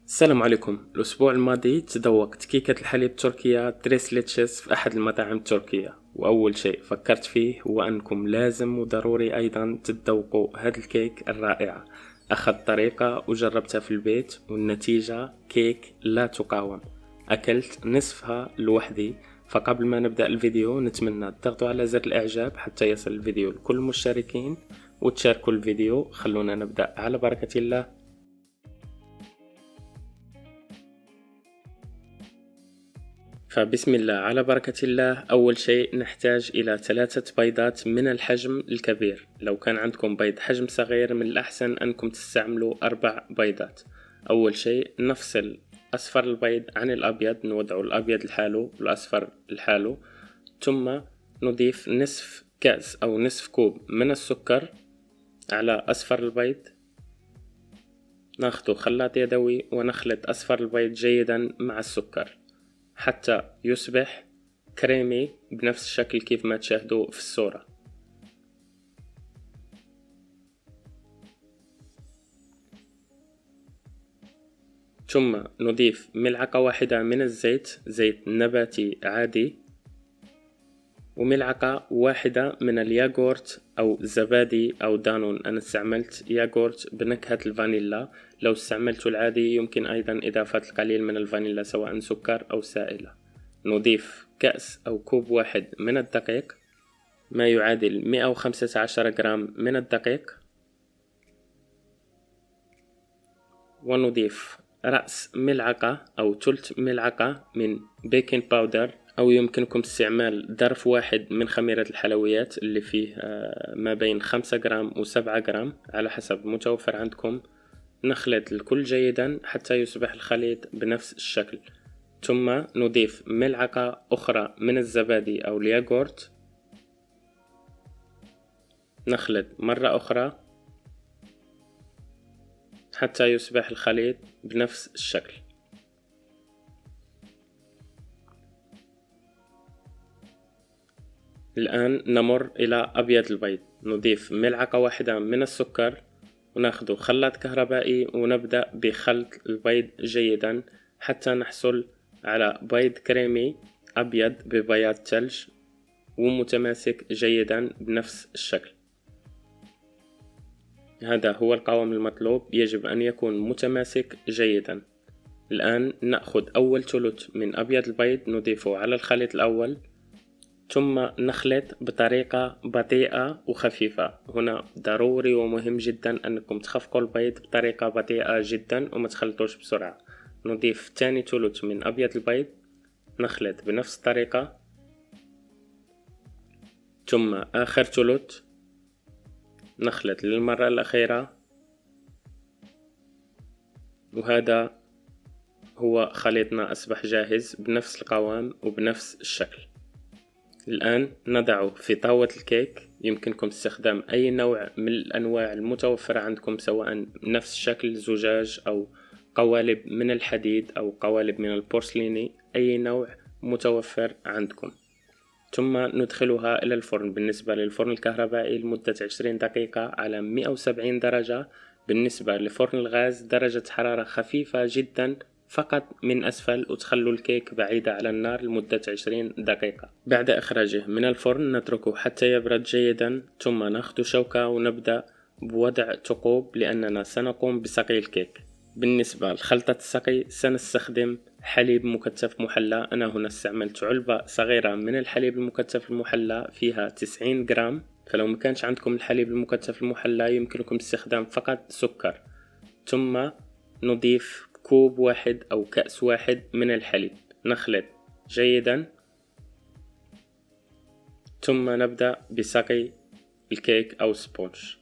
السلام عليكم. الأسبوع الماضي تذوقت كيكة الحليب التركية تريسليتشس في أحد المطاعم التركية، وأول شيء فكرت فيه هو أنكم لازم وضروري أيضا تذوقوا هذا الكيك الرائعة. أخذت طريقة وجربتها في البيت والنتيجة كيك لا تقاوم. أكلت نصفها لوحدي. فقبل ما نبدأ الفيديو نتمنى تضغطوا على زر الإعجاب حتى يصل الفيديو لكل المشتركين وتشاركوا الفيديو. خلونا نبدأ على بركة الله. فبسم الله على بركة الله. أول شيء نحتاج إلى 3 بيضات من الحجم الكبير. لو كان عندكم بيض حجم صغير من الأحسن أنكم تستعملوا 4 بيضات. أول شيء نفصل أصفر البيض عن الأبيض، نوضع الأبيض لحاله والأصفر لحاله، ثم نضيف نصف كأس أو نصف كوب من السكر على أصفر البيض. ناخذ خلاط يدوي ونخلط أصفر البيض جيدا مع السكر حتى يصبح كريمي بنفس الشكل كيف ما تشاهدوا في الصورة. ثم نضيف ملعقة واحدة من الزيت، زيت نباتي عادي، وملعقة واحدة من الياغورت أو زبادي أو دانون. أنا استعملت ياغورت بنكهة الفانيلا، لو استعملت العادي يمكن أيضا إضافة القليل من الفانيلا سواء سكر أو سائلة. نضيف كأس أو كوب واحد من الدقيق، ما يعادل 115 جرام من الدقيق، ونضيف رأس ملعقة أو ثلث ملعقة من بيكنج باودر، أو يمكنكم استعمال ظرف واحد من خميرة الحلويات اللي فيه ما بين 5 جرام و7 جرام على حسب متوفر عندكم. نخلط الكل جيدا حتى يصبح الخليط بنفس الشكل، ثم نضيف ملعقة أخرى من الزبادي أو الياغورت. نخلط مرة أخرى حتى يصبح الخليط بنفس الشكل. الآن نمر إلى أبيض البيض. نضيف ملعقة واحدة من السكر وناخذ خلاط كهربائي ونبدأ بخلط البيض جيدا حتى نحصل على بيض كريمي أبيض ببياض ثلج ومتماسك جيدا بنفس الشكل. هذا هو القوام المطلوب، يجب أن يكون متماسك جيدا. الآن نأخذ أول ثلث من أبيض البيض نضيفه على الخليط الأول، ثم نخلط بطريقة بطيئة وخفيفة. هنا ضروري ومهم جدا أنكم تخفقوا البيض بطريقة بطيئة جدا وما تخلطوش بسرعة. نضيف ثاني ثلث من أبيض البيض، نخلط بنفس الطريقة، ثم آخر ثلث نخلط للمرة الأخيرة. وهذا هو خليطنا أصبح جاهز بنفس القوام وبنفس الشكل. الآن نضعه في طاوة الكيك. يمكنكم استخدام أي نوع من الأنواع المتوفرة عندكم، سواء نفس الشكل زجاج أو قوالب من الحديد أو قوالب من البورسليني، أي نوع متوفر عندكم. ثم ندخلها إلى الفرن. بالنسبة للفرن الكهربائي لمدة 20 دقيقة على 170 درجة. بالنسبة لفرن الغاز درجة حرارة خفيفة جدا فقط من أسفل، وتخلوا الكيك بعيدة على النار لمدة 20 دقيقة. بعد إخراجه من الفرن نتركه حتى يبرد جيدا، ثم نأخذ شوكة ونبدأ بوضع ثقوب لأننا سنقوم بسقي الكيك. بالنسبة لخلطة السقي سنستخدم حليب مكثف محلى. أنا هنا استعملت علبة صغيرة من الحليب المكثف المحلى فيها 90 جرام، فلو ما كانش عندكم الحليب المكثف المحلى يمكنكم استخدام فقط سكر. ثم نضيف كوب واحد أو كأس واحد من الحليب، نخلط جيدا، ثم نبدأ بسقي الكيك أو سبونج.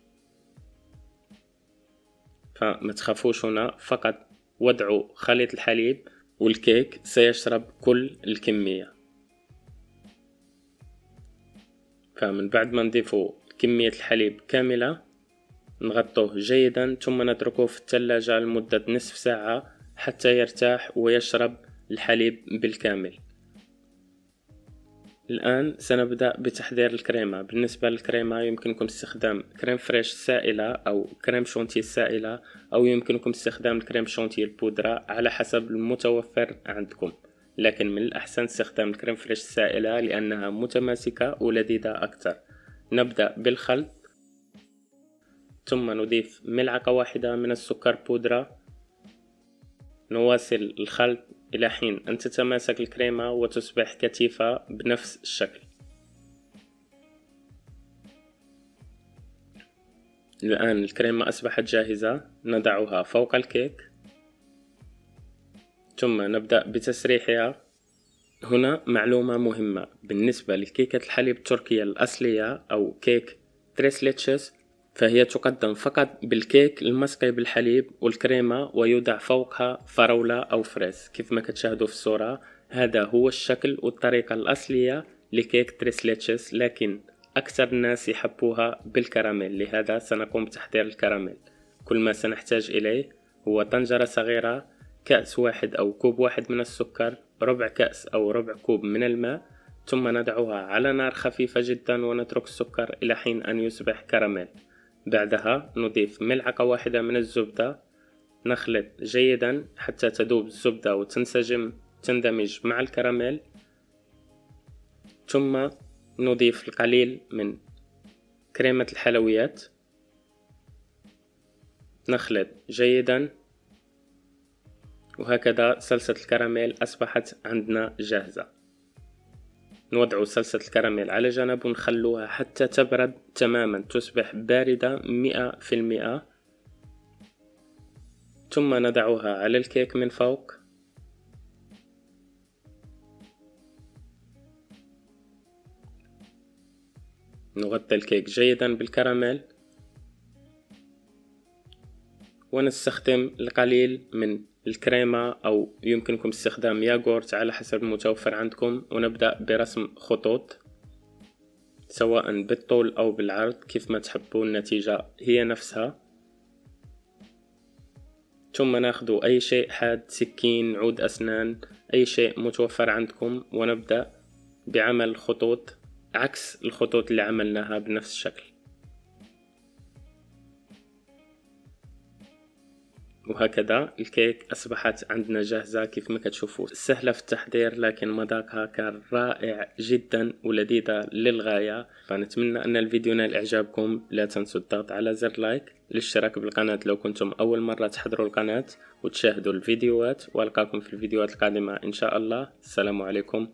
فما تخافوش هنا، فقط وضعوا خليط الحليب والكيك سيشرب كل الكمية. فمن بعد ما نضيفوا كمية الحليب كاملة نغطوه جيدا، ثم نتركه في الثلاجة لمدة نصف ساعة حتى يرتاح ويشرب الحليب بالكامل. الآن سنبدأ بتحضير الكريمة. بالنسبة للكريمة يمكنكم استخدام كريم فريش سائلة أو كريم شونتي سائلة، أو يمكنكم استخدام الكريم شونتي البودرة على حسب المتوفر عندكم، لكن من الأحسن استخدام الكريم فريش السائلة لأنها متماسكة ولذيذة أكثر. نبدأ بالخلط، ثم نضيف ملعقة واحدة من السكر بودرة. نواصل الخلط إلى حين أن تتماسك الكريمة وتصبح كثيفة بنفس الشكل. الآن الكريمة أصبحت جاهزة، نضعها فوق الكيك ثم نبدأ بتسريحها. هنا معلومة مهمة بالنسبة لكيكة الحليب التركية الأصلية أو كيك تريسليتشس، فهي تقدم فقط بالكيك المسقي بالحليب والكريمة ويوضع فوقها فراولة أو فريز كيف ما كتشاهدوا في الصورة. هذا هو الشكل والطريقة الأصلية لكيك تريسليتشس، لكن أكثر الناس يحبوها بالكراميل، لهذا سنقوم بتحضير الكراميل. كل ما سنحتاج إليه هو طنجرة صغيرة، كأس واحد أو كوب واحد من السكر، ربع كأس أو ربع كوب من الماء، ثم نضعها على نار خفيفة جدا ونترك السكر إلى حين أن يصبح كراميل. بعدها نضيف ملعقة واحدة من الزبدة، نخلط جيدا حتى تذوب الزبدة تندمج مع الكراميل، ثم نضيف القليل من كريمة الحلويات، نخلط جيدا، وهكذا صلصة الكراميل أصبحت عندنا جاهزة. نوضع صلصة الكراميل على جنب ونخلوها حتى تبرد تماما، تصبح باردة 100%، ثم نضعها على الكيك من فوق. نغطي الكيك جيدا بالكراميل ونستخدم القليل من الكريمة أو يمكنكم استخدام ياغورت على حسب المتوفر عندكم، ونبدأ برسم خطوط سواء بالطول أو بالعرض كيف ما تحبون، النتيجة هي نفسها. ثم ناخذ أي شيء حاد، سكين، عود أسنان، أي شيء متوفر عندكم، ونبدأ بعمل الخطوط عكس الخطوط اللي عملناها بنفس الشكل. وهكذا الكيك أصبحت عندنا جاهزة كيف ما كتشوفوا، سهلة في التحضير لكن مذاقها كان رائع جدا ولذيذة للغاية. فنتمنى أن الفيديو نال إعجابكم، لا تنسوا الضغط على زر لايك، الاشتراك بالقناة لو كنتم أول مرة تحضروا القناة، وتشاهدوا الفيديوهات، وألقاكم في الفيديوهات القادمة إن شاء الله. السلام عليكم.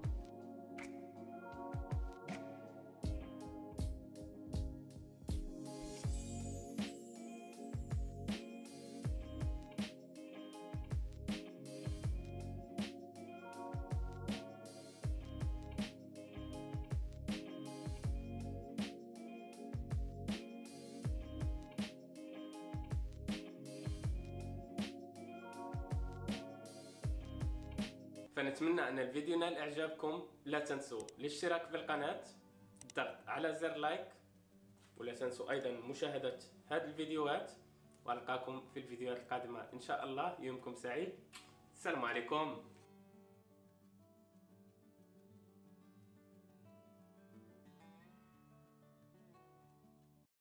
فنتمنى أن الفيديو نال إعجابكم، لا تنسوا الاشتراك في القناة، الضغط على زر لايك، ولا تنسوا أيضا مشاهدة هذه الفيديوهات، وألقاكم في الفيديوهات القادمة إن شاء الله. يومكم سعيد، السلام عليكم.